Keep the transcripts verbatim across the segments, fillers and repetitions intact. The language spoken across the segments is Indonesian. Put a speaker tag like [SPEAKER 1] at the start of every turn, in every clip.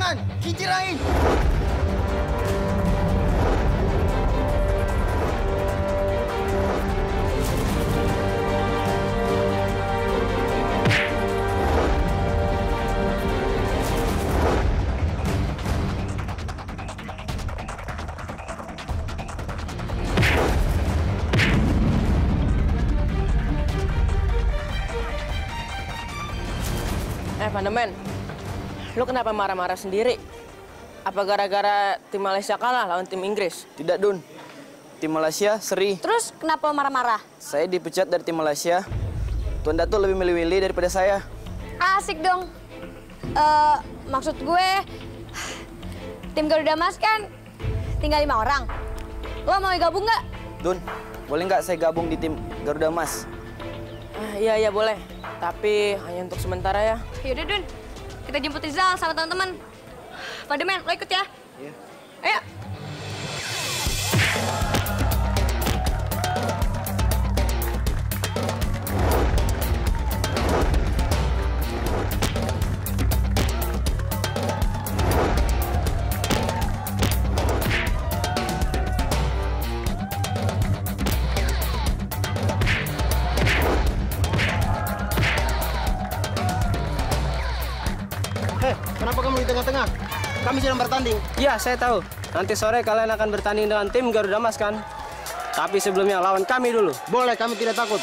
[SPEAKER 1] tangan, kincir angin.
[SPEAKER 2] Eh, Pandemen, lu kenapa marah-marah sendiri? Apa gara-gara tim Malaysia kalah lawan tim Inggris?
[SPEAKER 3] Tidak, Dun. Tim Malaysia seri.
[SPEAKER 4] Terus kenapa lo marah-marah?
[SPEAKER 3] Saya dipecat dari tim Malaysia. Tuan Datuk lebih milih Willy daripada saya.
[SPEAKER 4] Asik dong. Eh, maksud gue, tim Garuda Mas kan tinggal lima orang. Lo mau gabung nggak?
[SPEAKER 3] Dun, boleh nggak saya gabung di tim Garuda Mas?
[SPEAKER 2] Ah, iya, iya boleh. Tapi hanya untuk sementara ya.
[SPEAKER 4] Yaudah, Dun. Kita jemput Rizal sama teman-teman. Pandemen, lo ikut ya?
[SPEAKER 3] Iya.
[SPEAKER 4] Ayo.
[SPEAKER 1] Hei, kenapa kamu di tengah-tengah? Kami sedang bertanding.
[SPEAKER 3] Iya, saya tahu. Nanti sore kalian akan bertanding dengan tim Garuda Mas, kan? Tapi sebelumnya lawan kami dulu.
[SPEAKER 1] Boleh, kami tidak takut.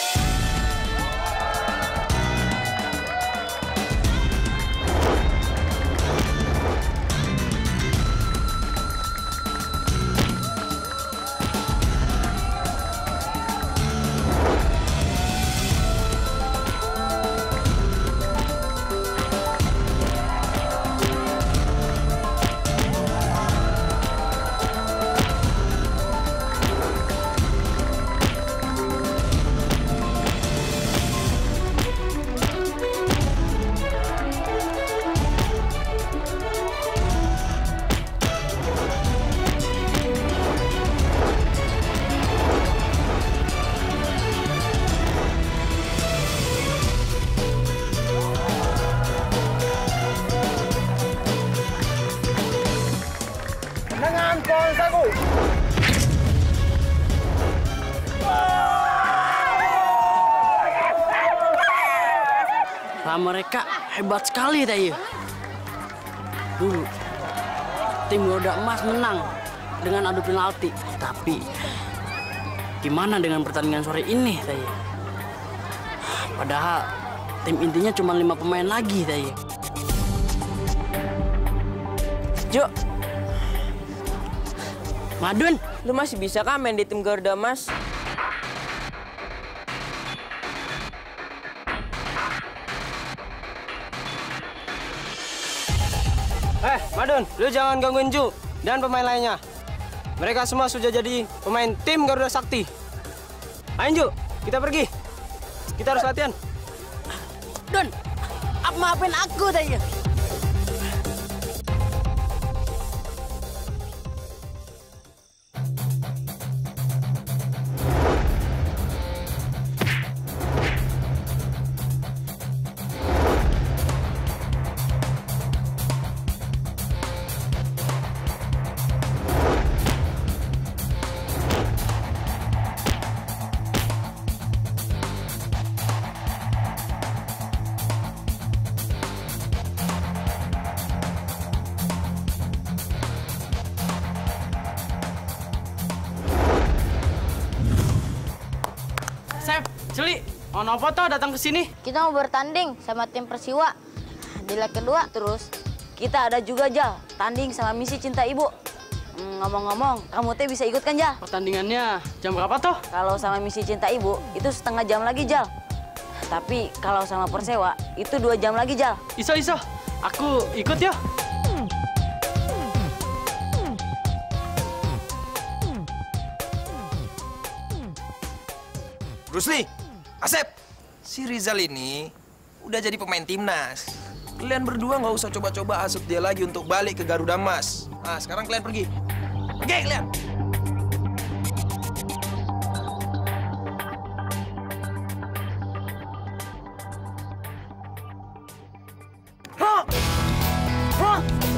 [SPEAKER 1] Dengan pohon sagu.
[SPEAKER 5] Nah, mereka hebat sekali tadi. Dulu tim Garuda Emas menang dengan adu penalti. Tapi gimana dengan pertandingan sore ini tadi? Padahal tim intinya cuma lima pemain lagi tadi.
[SPEAKER 2] Jo,
[SPEAKER 5] Madun,
[SPEAKER 2] lu masih bisa kan main di tim Garuda Mas?
[SPEAKER 3] Eh, Madun, lu jangan gangguin Ju dan pemain lainnya. Mereka semua sudah jadi pemain tim Garuda Sakti. Ayo, Ju, kita pergi. Kita harus latihan.
[SPEAKER 5] Dun, apa maafin aku tadi? Sep, Celi, mau apa toh datang ke sini?
[SPEAKER 6] Kita mau bertanding sama tim Persiwa di leg kedua. Terus kita ada juga Jal, tanding sama misi Cinta Ibu. Hmm, Ngomong-ngomong, kamu teh bisa ikut kan Jal?
[SPEAKER 5] Pertandingannya jam berapa toh?
[SPEAKER 6] Kalau sama misi Cinta Ibu itu setengah jam lagi Jal. Tapi kalau sama Persewa itu dua jam lagi Jal.
[SPEAKER 5] Iso, iso. Aku ikut ya.
[SPEAKER 7] Rusli, Asep, si Rizal ini udah jadi pemain timnas. Kalian berdua nggak usah coba-coba asup dia lagi untuk balik ke Garuda Mas. Nah, sekarang kalian pergi. Pergi kalian. Hah? Hah?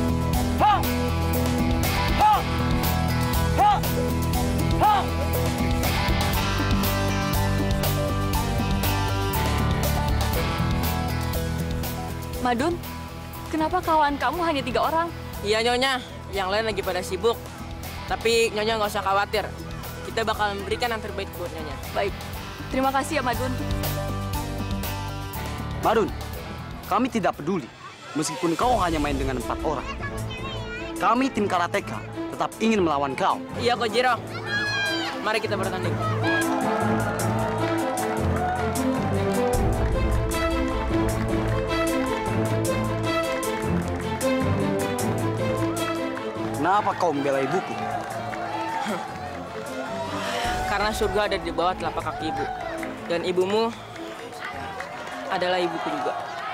[SPEAKER 8] Madun, kenapa kawan kamu hanya tiga orang?
[SPEAKER 2] Iya Nyonya, yang lain lagi pada sibuk. Tapi Nyonya nggak usah khawatir. Kita bakal memberikan yang terbaik buat Nyonya.
[SPEAKER 8] Baik, terima kasih ya Madun.
[SPEAKER 5] Madun, kami tidak peduli. Meskipun kau hanya main dengan empat orang. Kami tim karateka tetap ingin melawan kau.
[SPEAKER 2] Iya Kojiro. Mari kita bertanding.
[SPEAKER 5] Kenapa kau membela ibuku?
[SPEAKER 2] Karena surga ada di bawah telapak kaki ibu. Dan ibumu adalah ibuku juga.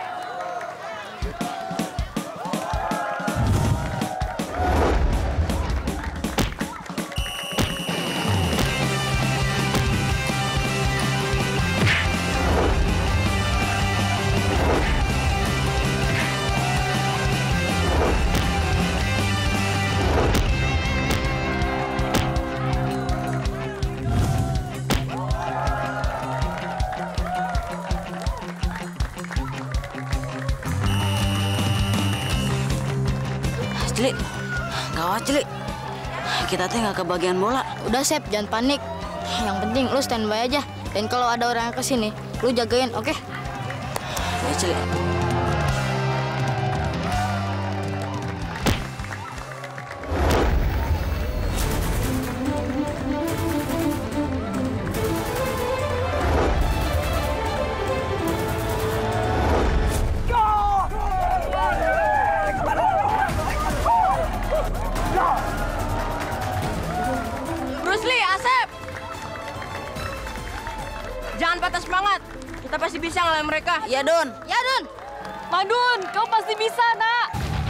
[SPEAKER 6] Cilik, gawat Cilik. Kita teh nggak kebagian bola.
[SPEAKER 4] Udah Sep, jangan panik. Yang penting lu standby aja. Dan kalau ada orang yang kesini, lu jagain, oke? Okay?
[SPEAKER 6] Ya Cilik.
[SPEAKER 2] Jangan patah semangat. Kita pasti bisa ngelawan mereka.
[SPEAKER 6] Iya, Don.
[SPEAKER 4] Ya, Don.
[SPEAKER 8] Madun, kau pasti bisa, Nak.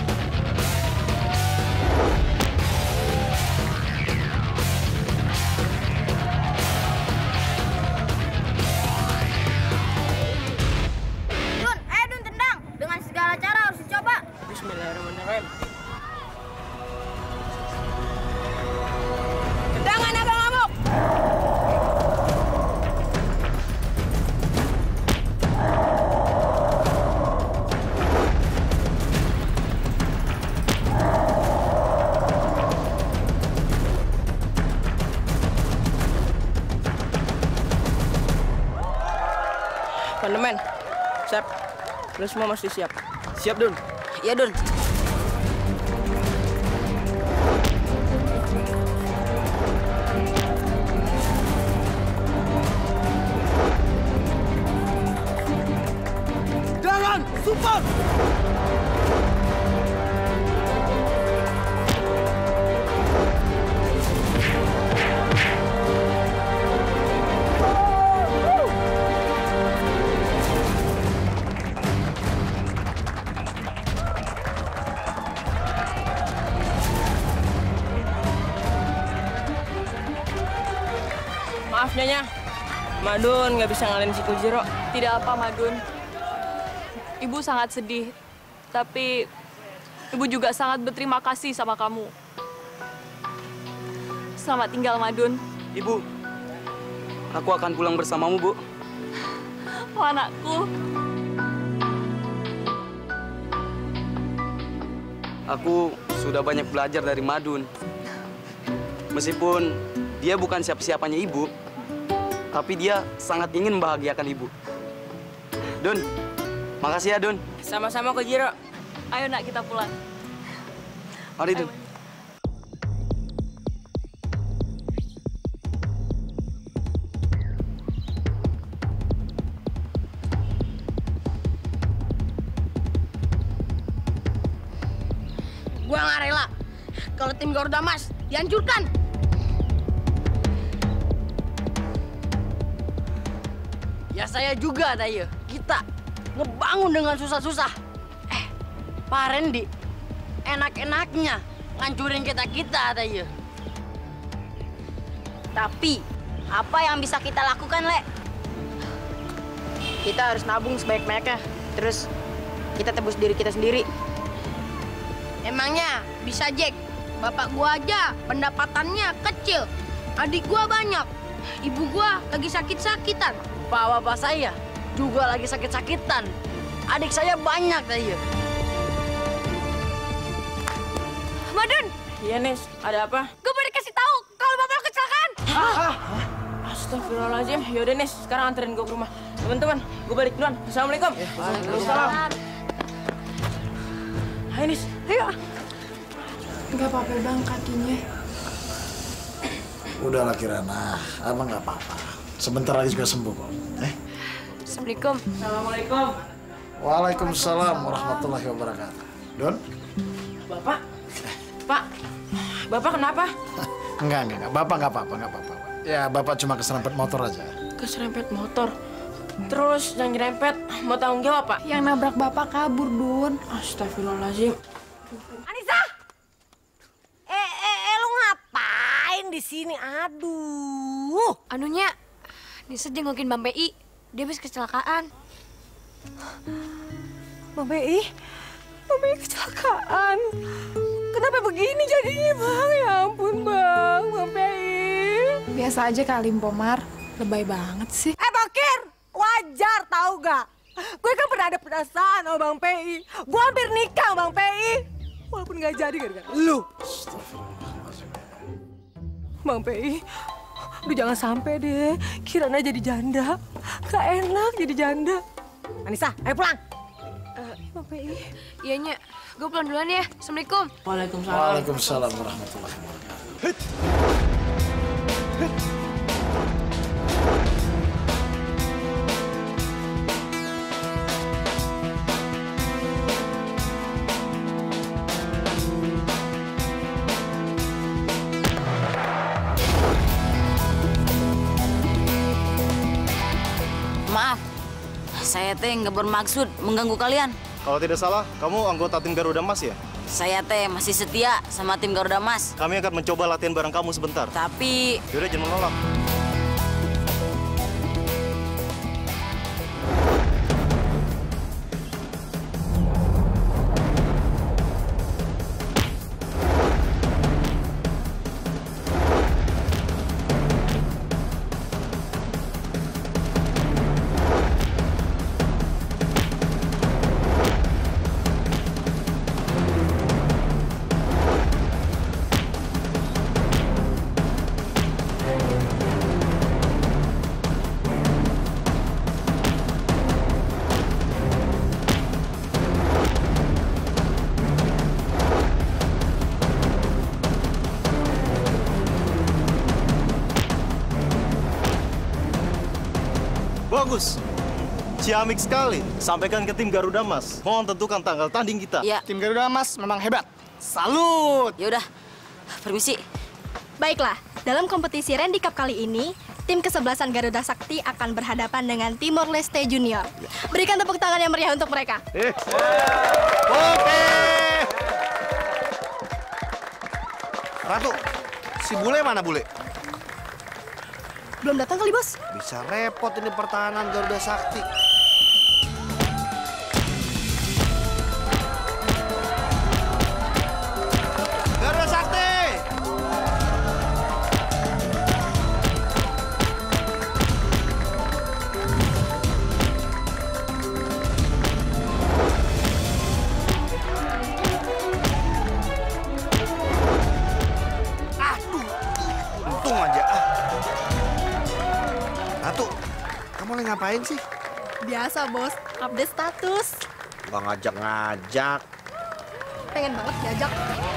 [SPEAKER 4] Dun, ayo Dun tendang. Dengan segala cara harus dicoba.
[SPEAKER 2] Bismillahirrahmanirrahim. Tendangan abang amuk. Pandemen, Sep, lu semua mesti siap.
[SPEAKER 3] Siap, Dun.
[SPEAKER 6] Iya, Don.
[SPEAKER 1] Jangan, super!
[SPEAKER 2] Maaf Nyonya, Madun nggak bisa ngalahin si Kojiro.
[SPEAKER 8] Tidak apa, Madun. Ibu sangat sedih, tapi Ibu juga sangat berterima kasih sama kamu. Selamat tinggal, Madun.
[SPEAKER 5] Ibu, aku akan pulang bersamamu, Bu.
[SPEAKER 8] Oh, anakku.
[SPEAKER 5] Aku sudah banyak belajar dari Madun. Meskipun dia bukan siapa-siapanya Ibu, tapi dia sangat ingin membahagiakan Ibu. Dun, makasih ya, Dun.
[SPEAKER 2] Sama-sama Kojiro.
[SPEAKER 8] Ayo, Nak, kita pulang.
[SPEAKER 5] Mari, Dun.
[SPEAKER 2] Gua nggak rela kalau tim Garuda Mas dihancurkan.
[SPEAKER 5] Ya saya juga, Tayo. Kita ngebangun dengan susah-susah. Eh, Pak Randy, enak-enaknya ngancurin kita-kita, Tayo.
[SPEAKER 4] Tapi, apa yang bisa kita lakukan, Le?
[SPEAKER 2] Kita harus nabung sebaik-baiknya. Terus kita tebus diri kita sendiri.
[SPEAKER 9] Emangnya bisa, Jack? Bapak gua aja pendapatannya kecil. Adik gua banyak. Ibu gua lagi sakit-sakitan.
[SPEAKER 5] Bapak-bapak saya juga lagi sakit-sakitan. adik saya banyak tadi.
[SPEAKER 4] Madun,
[SPEAKER 2] Iya, Nis. Ada apa?
[SPEAKER 4] gue mau dikasih tahu kalau bapak lo kecelakaan.
[SPEAKER 2] Astagfirullahaladzim. Yaudah, Nis. Sekarang anterin gue ke rumah. Teman-teman, gue balik duluan. Assalamualaikum. Waalaikumsalam. Hai, Nis.
[SPEAKER 4] Ayo.
[SPEAKER 8] Nggak apa-apa bang kakinya.
[SPEAKER 10] Udahlah Kirana, abang nggak apa-apa. Sebentar lagi juga sembuh kok. Eh?
[SPEAKER 4] Assalamualaikum.
[SPEAKER 2] Assalamualaikum.
[SPEAKER 10] Waalaikumsalam warahmatullahi wabarakatuh. Don?
[SPEAKER 2] Bapak? Pak, Bapak kenapa?
[SPEAKER 10] Enggak, enggak, enggak. Bapak nggak apa-apa, nggak apa-apa. Ya, Bapak cuma keserempet motor aja.
[SPEAKER 2] Keserempet motor. Terus yang nyerempet mau tanggung jawab, Pak?
[SPEAKER 8] Yang nabrak bapak kabur, Dun.
[SPEAKER 2] Astagfirullahaladzim.
[SPEAKER 11] Anissa! Eh, eh, eh, lu ngapain di sini? Aduh.
[SPEAKER 4] Anunya, Nisa jengukin Bang P I. Dia habis kecelakaan.
[SPEAKER 11] Bang P I? Bang P I kecelakaan. Kenapa begini jadinya, Bang? Ya ampun, Bang. Bang P I.
[SPEAKER 8] Biasa aja kali, Pomar. Lebay banget sih.
[SPEAKER 11] Eh, Bakir. Wajar tau gak? Gue kan pernah ada perasaan sama Bang P I. Gue hampir nikah Bang P I. Walaupun gak jadi gara-gara lu. Bang P I, lu jangan sampai deh Kirana jadi janda. Gak enak jadi janda. Anissa, ayo pulang. Uh, Bang P I.
[SPEAKER 4] Iya, Nya. Gue pulang duluan ya. Assalamualaikum.
[SPEAKER 2] Waalaikumsalam.
[SPEAKER 10] Waalaikumsalam warahmatullahi wabarakatuh.
[SPEAKER 6] Maaf, saya teh nggak bermaksud mengganggu kalian.
[SPEAKER 12] Kalau tidak salah, kamu anggota tim Garuda Mas ya?
[SPEAKER 6] Saya teh masih setia sama tim Garuda Mas.
[SPEAKER 12] Kami akan mencoba latihan bareng kamu sebentar.
[SPEAKER 6] Tapi...
[SPEAKER 12] Yaudah, jangan menolak. Bagus. Ciamik sekali. Sampaikan ke tim Garuda Mas. Mohon tentukan tanggal tanding kita.
[SPEAKER 6] Iya.
[SPEAKER 10] Tim Garuda Mas memang hebat. Salut!
[SPEAKER 6] Yaudah, permisi.
[SPEAKER 13] Baiklah, dalam kompetisi Randy Cup kali ini, tim kesebelasan Garuda Sakti akan berhadapan dengan Timor Leste Junior. Berikan tepuk tangan yang meriah untuk mereka.
[SPEAKER 12] Eh. Oke.
[SPEAKER 14] Ratu, si bule mana bule?
[SPEAKER 13] Belum datang kali, Bos?
[SPEAKER 14] Bisa repot ini pertahanan Garuda Sakti. Garuda Sakti!
[SPEAKER 12] Aduh, untung aja.
[SPEAKER 14] Ratu, kamu lagi ngapain sih?
[SPEAKER 13] Biasa, Bos. Update status.
[SPEAKER 14] Gak ngajak-ngajak.
[SPEAKER 13] Pengen banget diajak.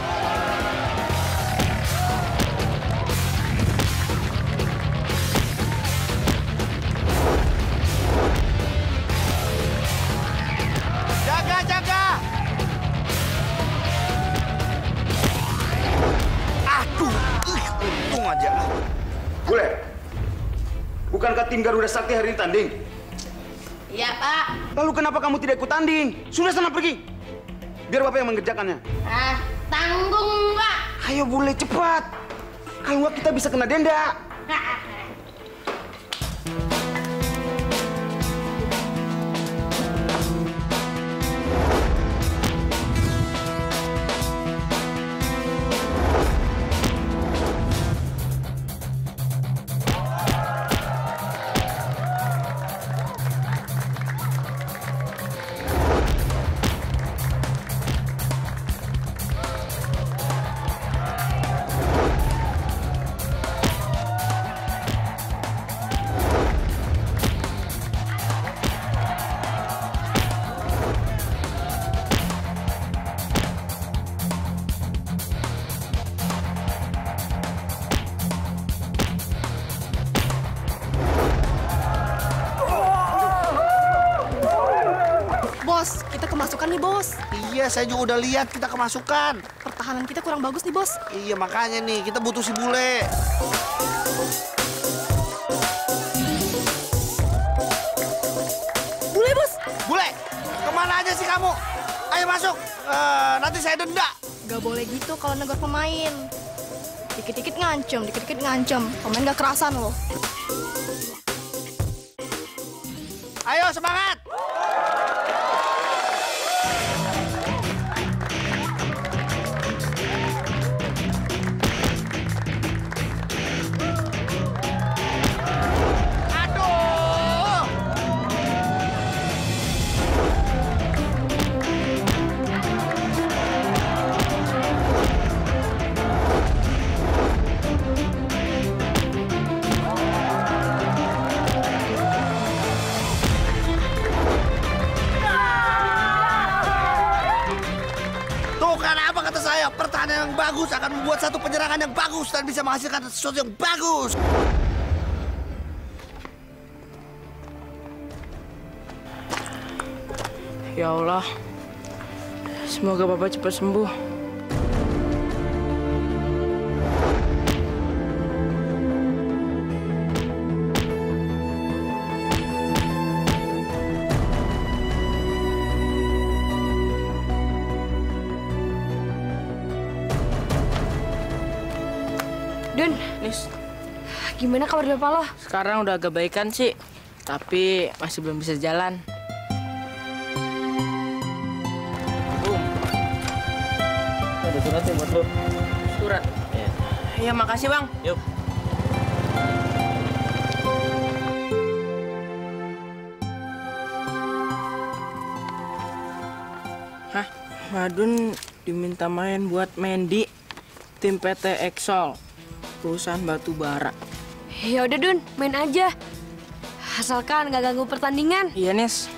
[SPEAKER 14] Jaga, jaga!
[SPEAKER 12] Aduh, ih, untung aja.
[SPEAKER 15] Bule, bukankah tim Garuda Sakti hari ini tanding?
[SPEAKER 9] Iya, Pak.
[SPEAKER 15] Lalu kenapa kamu tidak ikut tanding? Sudah sana pergi. Biar Bapak yang mengerjakannya.
[SPEAKER 9] Ah, tanggung, Pak.
[SPEAKER 15] Ayo bule, cepat. Kalau nggak kita bisa kena denda.
[SPEAKER 14] Iya, saya juga udah lihat kita kemasukan.
[SPEAKER 13] Pertahanan kita kurang bagus nih, Bos.
[SPEAKER 14] Iya, makanya nih, kita butuh si bule.
[SPEAKER 13] Bule, Bos!
[SPEAKER 14] Bule, kemana aja sih kamu? Ayo masuk, uh, nanti saya denda.
[SPEAKER 13] Gak boleh gitu kalau negor pemain. Dikit-dikit ngancem, dikit-dikit ngancem. Pemain gak kerasan loh.
[SPEAKER 14] Ayo, semangat! Pertahanan yang bagus akan membuat satu penyerangan yang bagus dan bisa menghasilkan sesuatu yang bagus.
[SPEAKER 2] Ya Allah, semoga Bapak cepat sembuh.
[SPEAKER 4] Dun,
[SPEAKER 2] Nis,
[SPEAKER 4] gimana kabar bapak lo?
[SPEAKER 2] Sekarang udah agak baikan sih, tapi masih belum bisa jalan. Bum,
[SPEAKER 3] ada suratnya buat lo.
[SPEAKER 2] Surat? Iya. Ya, makasih Bang.
[SPEAKER 3] Yuk.
[SPEAKER 2] Hah, Madun diminta main buat main di tim P T Exol. Perusahaan batu bara.
[SPEAKER 4] Ya udah Dun, main aja. Asalkan nggak ganggu pertandingan.
[SPEAKER 2] Iya, Nis.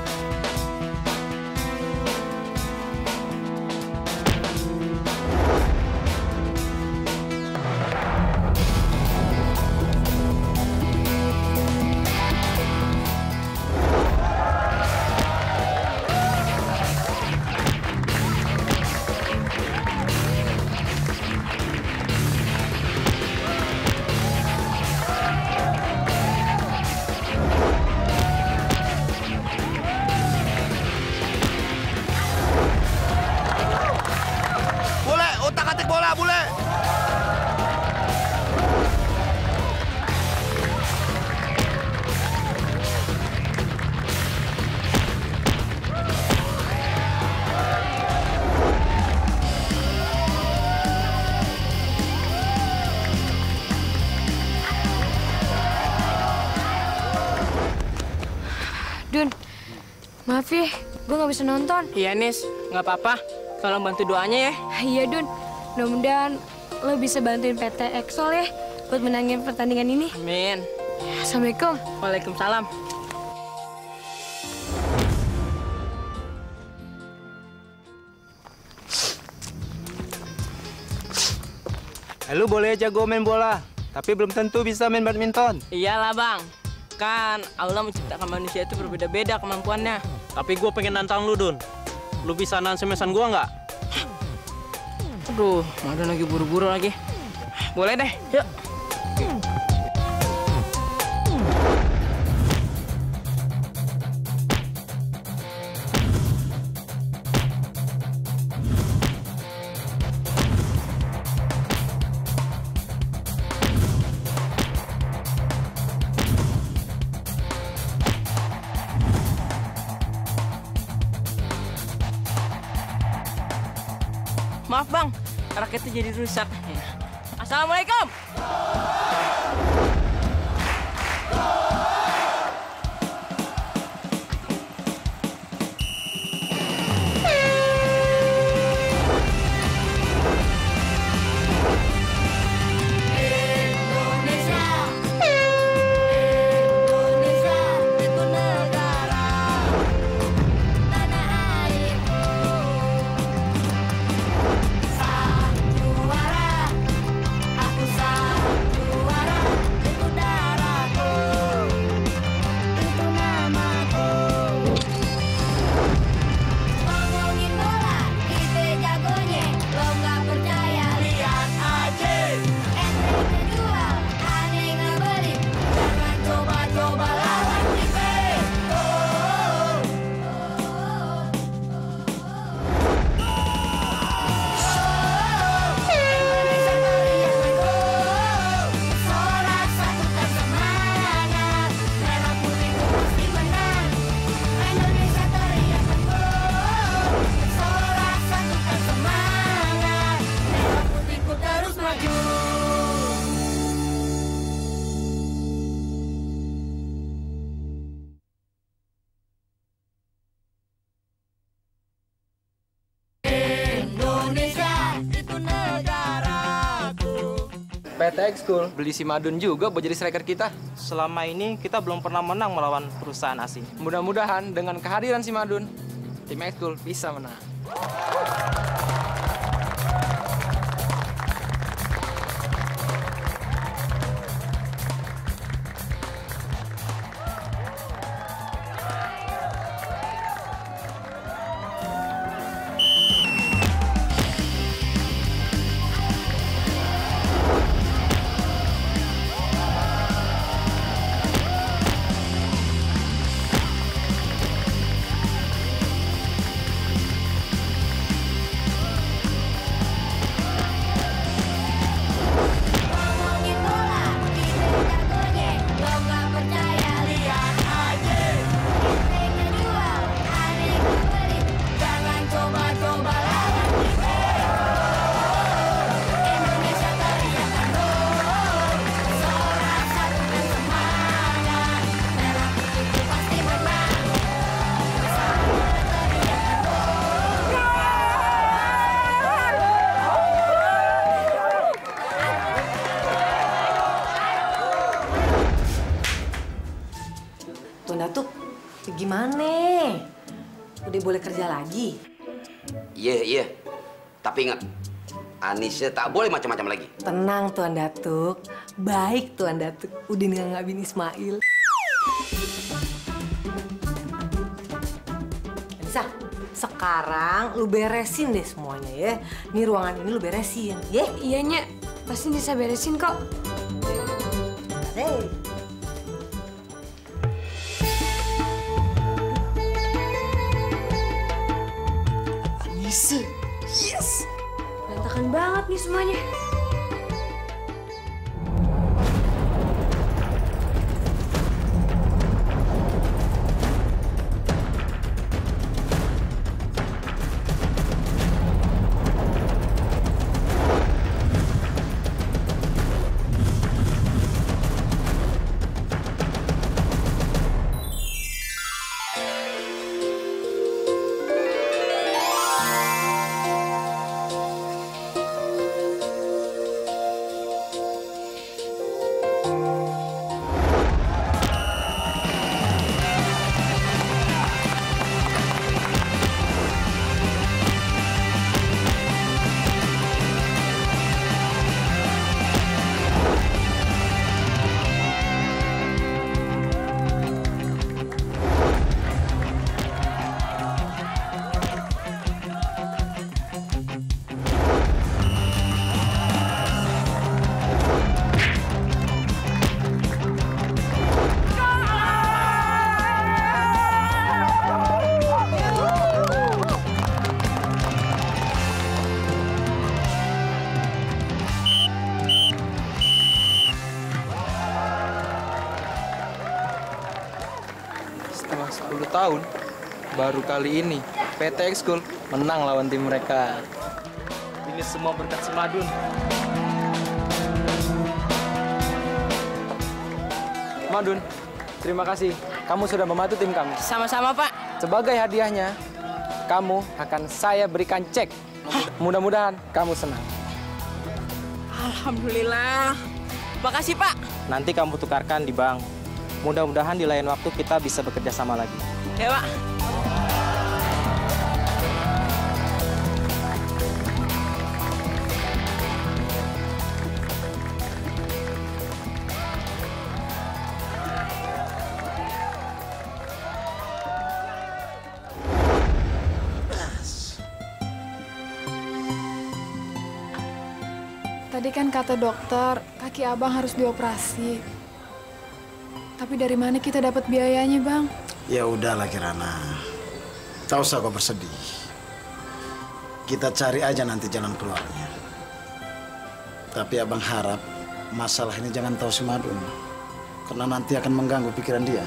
[SPEAKER 4] Dun, maaf ya, gue nggak bisa nonton.
[SPEAKER 2] Iya, Nis. Nggak apa-apa. Tolong bantu doanya ya.
[SPEAKER 4] Iya, Dun. Mudah-mudahan lo bisa bantuin P T Exol ya buat menangin pertandingan ini.
[SPEAKER 2] Amin.
[SPEAKER 4] Assalamualaikum.
[SPEAKER 2] Waalaikumsalam.
[SPEAKER 3] Lu boleh jago main bola, tapi belum tentu bisa main badminton.
[SPEAKER 2] Iyalah, Bang. Kan Allah menciptakan manusia itu berbeda-beda kemampuannya.
[SPEAKER 16] Tapi gue pengen nantang lu, Dun. Lu bisa nansemesan gue nggak?
[SPEAKER 2] Aduh, Madun lagi buru-buru lagi. Boleh deh, yuk. Maaf Bang, raketnya jadi rusak. Assalamualaikum.
[SPEAKER 3] T Ekskul beli si Madun juga buat jadi striker kita.
[SPEAKER 16] Selama ini kita belum pernah menang melawan perusahaan asing.
[SPEAKER 3] Mudah-mudahan dengan kehadiran si Madun, tim Ekskul bisa menang.
[SPEAKER 11] Gimana? Udah boleh kerja lagi?
[SPEAKER 17] Iya, iya. Tapi ingat, Anisnya tak boleh macam-macam lagi.
[SPEAKER 11] Tenang, Tuan Datuk. Baik, Tuan Datuk. Udin nganggapin Ismail. Bisa. Sekarang lu beresin deh semuanya ya. Nih ruangan ini lu beresin, ya?
[SPEAKER 4] Iya, Nya. Pasti bisa beresin kok.
[SPEAKER 11] Hey.
[SPEAKER 17] Yes!
[SPEAKER 4] Berantakan banget nih semuanya.
[SPEAKER 3] sepuluh tahun, baru kali ini P T Ekskul menang lawan tim mereka.
[SPEAKER 16] Ini semua berkat si Madun.
[SPEAKER 3] Madun, terima kasih. Kamu sudah membantu tim kami.
[SPEAKER 2] Sama-sama, Pak.
[SPEAKER 3] Sebagai hadiahnya, kamu akan saya berikan cek. Mudah-mudahan kamu senang.
[SPEAKER 2] Alhamdulillah. Makasih, Pak.
[SPEAKER 16] Nanti kamu tukarkan di bank. Mudah-mudahan di lain waktu kita bisa bekerja sama lagi.
[SPEAKER 2] Ya, Pak.
[SPEAKER 8] Tadi kan kata dokter, kaki abang harus dioperasi. Tapi dari mana kita dapat biayanya, Bang?
[SPEAKER 10] Ya udahlah, Kirana. Tak usah kau bersedih. Kita cari aja nanti jalan keluarnya. Tapi abang harap masalah ini jangan tahu si Madun. Karena nanti akan mengganggu pikiran dia.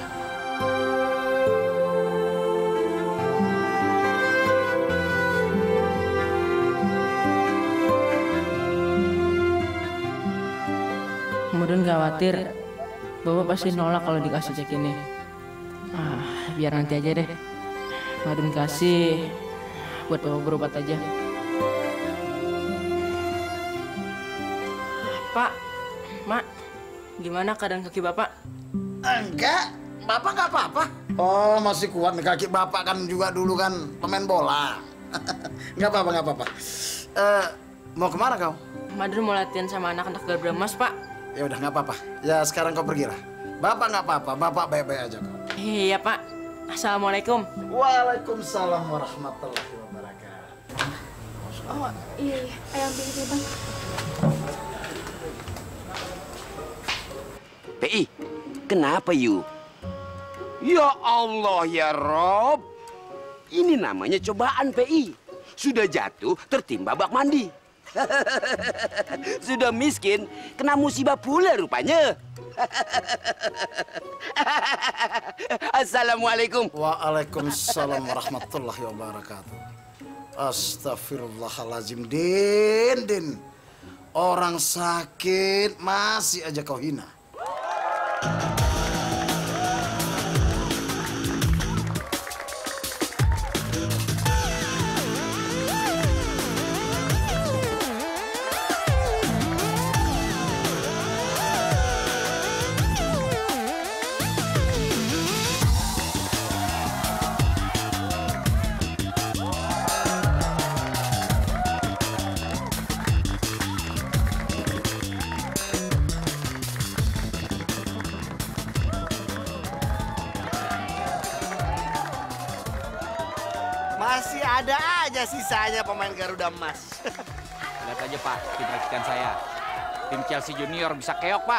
[SPEAKER 2] Madun khawatir, Bapak pasti nolak kalau dikasih cek ini. Ah, biar nanti aja deh. Madun kasih buat Bapak berobat aja. Pak, Mak, gimana keadaan kaki Bapak?
[SPEAKER 10] Enggak, Bapak nggak apa-apa. Oh, masih kuat nih kaki Bapak kan juga dulu kan pemain bola. Nggak apa-apa, nggak apa-apa. Uh, mau kemana kau?
[SPEAKER 2] Madun mau latihan sama anak-anak Garuda Emas, Pak.
[SPEAKER 10] Ya udah nggak apa-apa. Ya sekarang kau pergilah. Bapak nggak apa-apa, Bapak baik-baik aja kau.
[SPEAKER 2] Iya, Pak. Assalamualaikum.
[SPEAKER 10] Waalaikumsalam warahmatullahi wabarakatuh.
[SPEAKER 8] Oh, iya, iya. Ayo ambil itu, Bang.
[SPEAKER 17] P I, kenapa you? Ya Allah ya Rob. Ini namanya cobaan P I. Sudah jatuh tertimpa bak mandi. Sudah miskin, kena musibah pula rupanya. Assalamualaikum.
[SPEAKER 10] Waalaikumsalam warahmatullahi wabarakatuh. Astagfirullahaladzim, Din, Din. Orang sakit masih aja kau hina.
[SPEAKER 14] Masih ada aja sisanya pemain Garuda Emas.
[SPEAKER 18] Lihat aja Pak, tim racikan saya. Tim Chelsea Junior bisa keok Pak.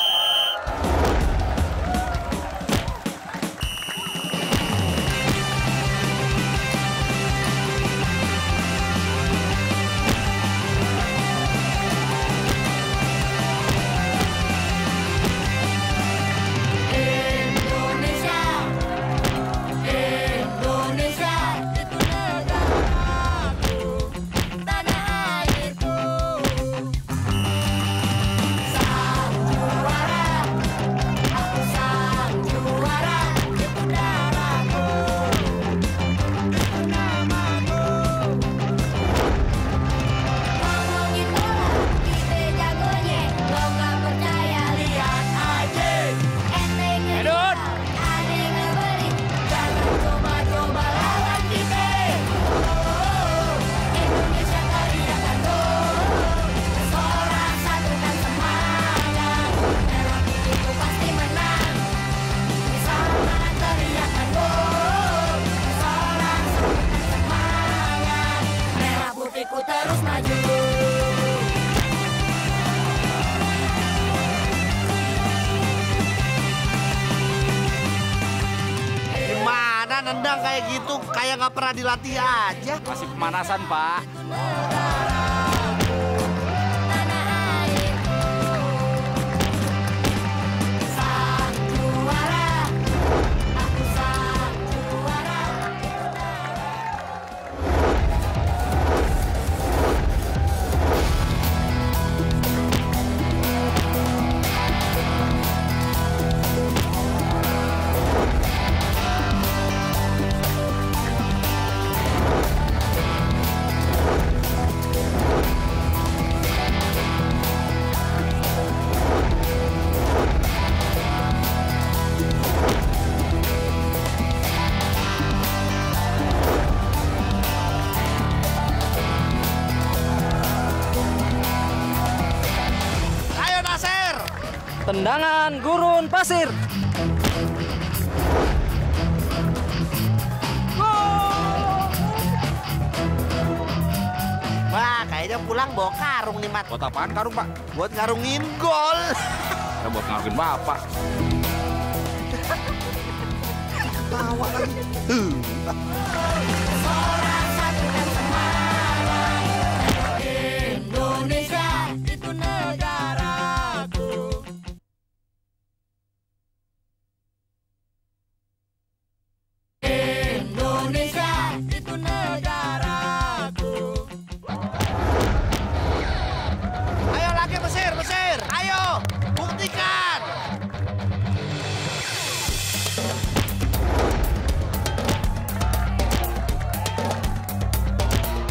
[SPEAKER 14] Nendang kayak gitu, kayak nggak pernah dilatih aja.
[SPEAKER 18] Masih pemanasan, Pak.
[SPEAKER 3] Tendangan gurun pasir.
[SPEAKER 14] Wah, kayaknya pulang bawa karung nih, Mat.
[SPEAKER 18] Buat apaan karung, Pak?
[SPEAKER 14] Buat ngarungin gol.
[SPEAKER 18] Ya, buat ngarungin Bapak.
[SPEAKER 14] Bawa lagi.
[SPEAKER 19] Indonesia itu negaraku. Indonesia itu negaraku.
[SPEAKER 14] Ayo lagi Mesir, Mesir. Ayo, buktikan.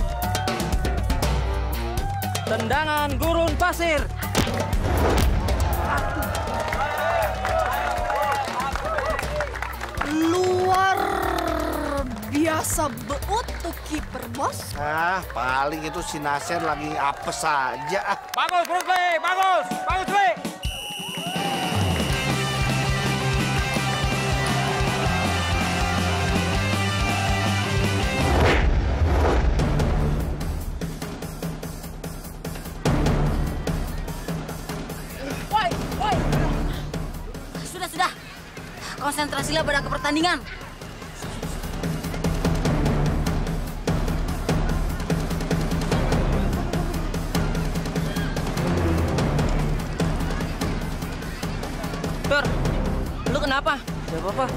[SPEAKER 3] Tendangan gurun pasir.
[SPEAKER 9] satu. Luar biasa beut tuh kiper, bos.
[SPEAKER 14] Ah, paling itu si Nasir lagi apes saja.
[SPEAKER 18] Bagus, Bruce Lee! Bagus! Bagus, Lee!
[SPEAKER 6] Woi, woi. Sudah, sudah. Konsentrasilah pada ke pertandingan.
[SPEAKER 2] Tur, lu kenapa?
[SPEAKER 3] Gak apa-apa.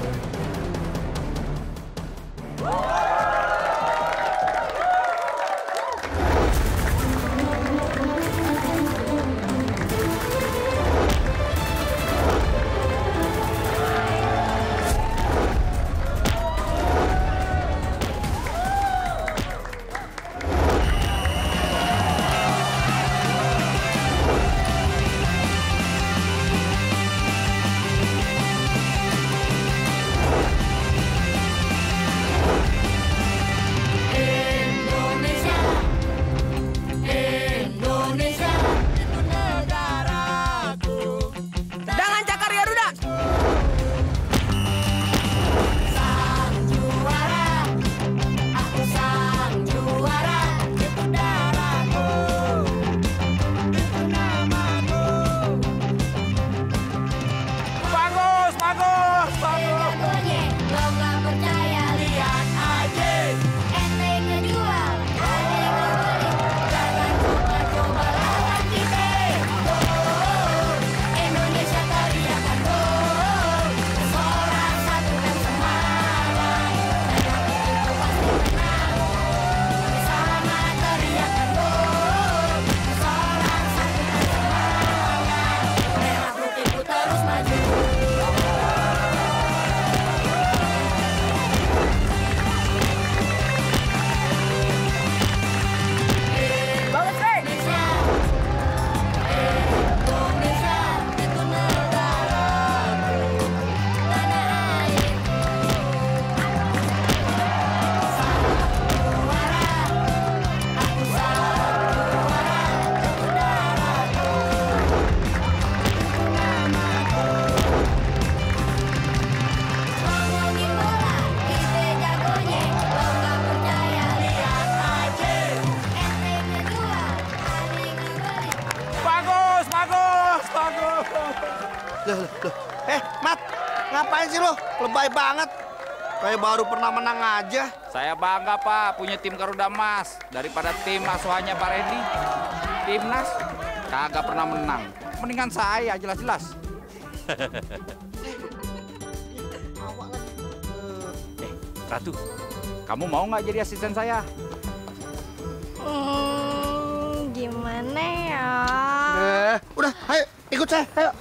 [SPEAKER 14] Loh, loh. Eh, Mat, ngapain sih lo? Lebay banget. Kayak baru pernah menang aja.
[SPEAKER 18] Saya bangga, Pak, punya tim Garuda Emas. Daripada tim asuhannya Pak Randy. Timnas, kagak pernah menang. Mendingan saya, jelas-jelas. eh, Ratu, kamu mau nggak jadi asisten saya?
[SPEAKER 13] Hmm, gimana ya?
[SPEAKER 14] Eh, udah, ayo ikut saya, ayo.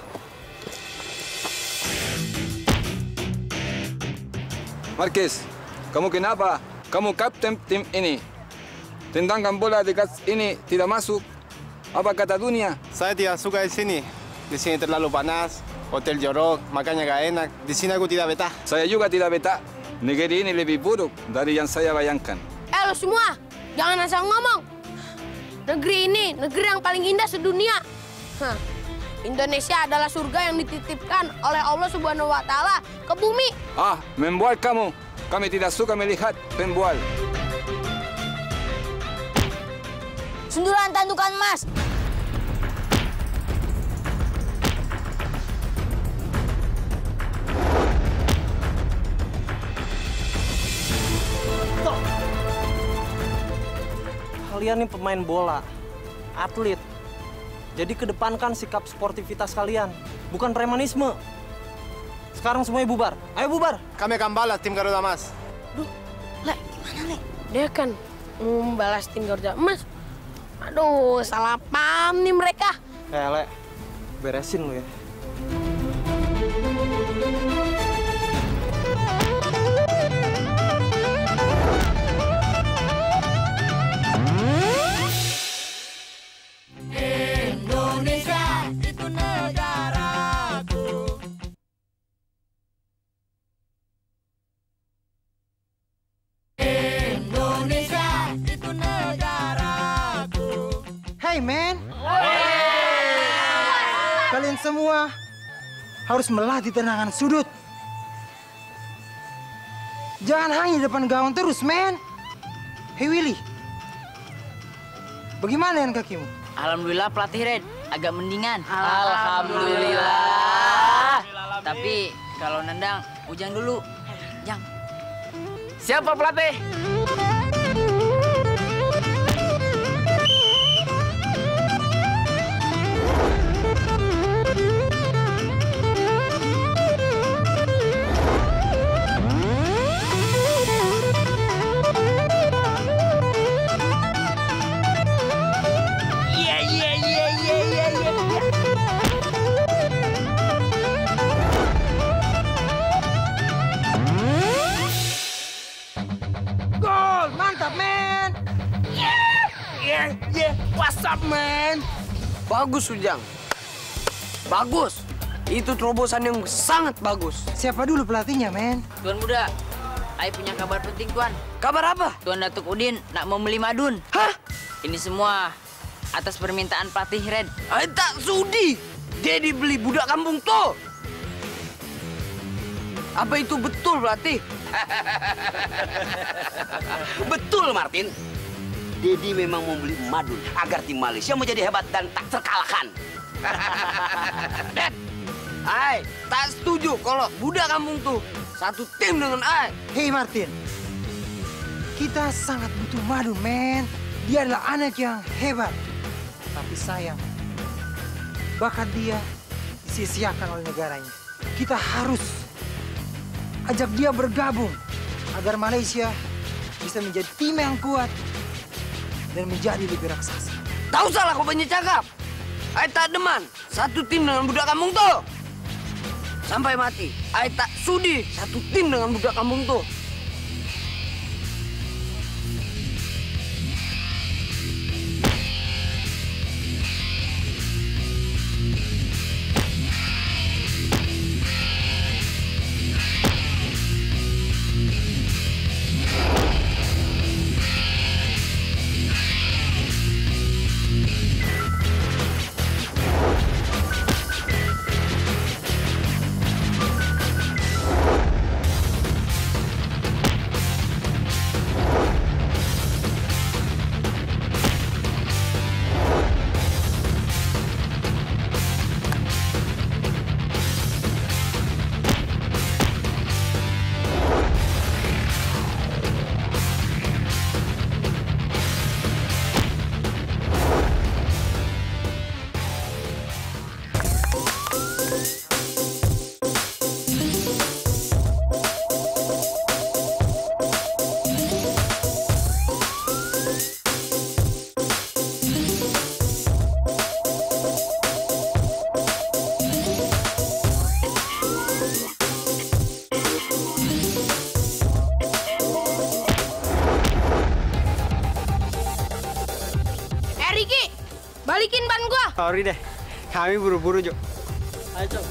[SPEAKER 20] Marquez, kamu kenapa? Kamu kapten tim ini. Tendangkan bola dekat ini tidak masuk. Apa kata dunia?
[SPEAKER 21] Saya tidak suka di sini. Di sini terlalu panas, hotel jorok, makanya gak enak. Di sini aku tidak betah.
[SPEAKER 20] Saya juga tidak betah. Negeri ini lebih buruk dari yang saya bayangkan.
[SPEAKER 9] Eh, lo semua, jangan asal ngomong. Negeri ini, negeri yang paling indah sedunia. Hah. Indonesia adalah surga yang dititipkan oleh Allah Subhanahu wa Ta'ala ke bumi.
[SPEAKER 20] Ah, membual kamu. Kami tidak suka melihat pembual.
[SPEAKER 6] Sundulan tandukan emas.
[SPEAKER 3] Kalian nih pemain bola, atlet. Jadi kedepankan sikap sportivitas kalian, bukan premanisme. Sekarang semuanya bubar. Ayo bubar.
[SPEAKER 21] Kami akan balas tim Garuda Emas.
[SPEAKER 9] Duh, Le, gimana, Le? Dia kan mau membalas tim Garuda Emas. Aduh, salah paham nih mereka.
[SPEAKER 3] Eh, Le, beresin lu ya.
[SPEAKER 19] Indonesia itu negara
[SPEAKER 1] mulai, men. Kalian semua harus melatih tendangan sudut. Jangan hanya di depan gawang terus, men. Hei Willy, bagaimana dengan kakimu?
[SPEAKER 5] Alhamdulillah pelatih Red, agak mendingan.
[SPEAKER 6] Alhamdulillah. Tapi kalau nendang, Ujang dulu. Jang.
[SPEAKER 5] Siapa pelatih?
[SPEAKER 1] Gol, mantap, men.
[SPEAKER 5] Yeah, yeah, what's up, man? Bagus, Ujang. Bagus. Itu terobosan yang sangat bagus.
[SPEAKER 1] Siapa dulu pelatihnya, men?
[SPEAKER 6] Tuan Muda, Ai punya kabar penting, Tuan.
[SPEAKER 5] Kabar apa?
[SPEAKER 6] Tuan Datuk Udin nak membeli madun.
[SPEAKER 5] Hah?
[SPEAKER 6] Ini semua atas permintaan pelatih Red.
[SPEAKER 5] Ai tak sudi. Dedi beli budak kampung tuh. Apa itu betul, pelatih?
[SPEAKER 17] Betul, Martin. Dedi memang membeli madun agar tim Malaysia menjadi hebat dan tak terkalahkan.
[SPEAKER 5] Dad, Ai tak setuju kalau budak kampung tuh satu tim dengan Ai.
[SPEAKER 1] Hei Martin, kita sangat butuh madun, men. Dia adalah anak yang hebat. Tapi sayang, bakat dia disia-siakan oleh negaranya. Kita harus ajak dia bergabung agar Malaysia bisa menjadi tim yang kuat dan menjadi lebih raksasa.
[SPEAKER 5] Tahu salah kau banyak cakap. Ai tak deman satu tim dengan budak kampung tuh. Sampai mati, Ai tak sudi satu tim dengan budak kampung tuh.
[SPEAKER 9] Balikin ban gua.
[SPEAKER 3] Sorry deh, kami buru-buru, Jo.
[SPEAKER 5] Ayo, Cok.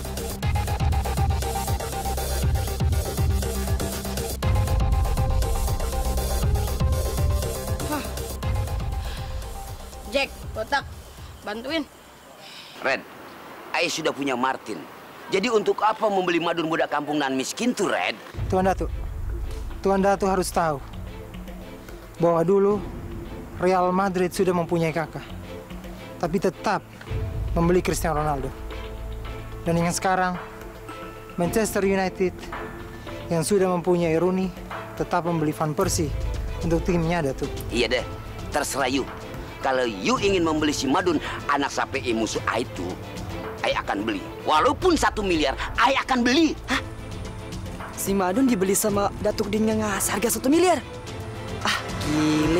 [SPEAKER 9] Jack, botak, bantuin.
[SPEAKER 17] Red, Ai sudah punya Martin. Jadi untuk apa membeli madun budak kampung nan miskin tuh, Red?
[SPEAKER 1] Tuan Datuk, Tuan Datuk harus tahu bahwa dulu Real Madrid sudah mempunyai kakak, tapi tetap membeli Cristiano Ronaldo. Dan yang sekarang Manchester United yang sudah mempunyai Rooney tetap membeli Van Persie untuk timnya, Datuk.
[SPEAKER 17] Iya deh, terserah you. Kalau you ingin membeli si madun anak sapi musuh Ai itu, Ai akan beli. Walaupun satu miliar, Ai akan beli. Hah?
[SPEAKER 7] Si madun dibeli sama Datuk Din yang harga satu miliar. Ah, gile.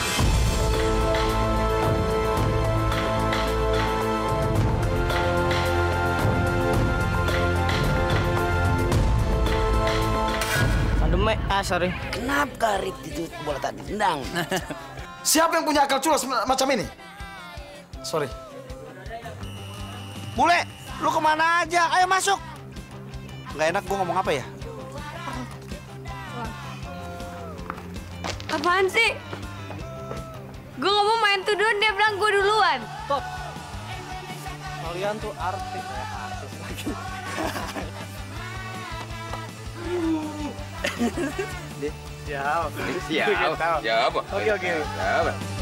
[SPEAKER 3] Pandemi, ah sorry.
[SPEAKER 17] Kenapa Rip itu bola tak ditendang?
[SPEAKER 10] Siapa yang punya akal culas macam ini? Sorry.
[SPEAKER 14] Bule, lu kemana aja? Ayo masuk. Nggak enak gua ngomong apa ya?
[SPEAKER 8] Apaan sih?
[SPEAKER 4] Gue nggak mau main tuh duluan, dia bilang gue duluan.
[SPEAKER 16] Stop. Kalian tuh artis, ya artis lagi.
[SPEAKER 21] Siap.
[SPEAKER 17] Siap. Siap.
[SPEAKER 21] Oke, oke.
[SPEAKER 17] Siap.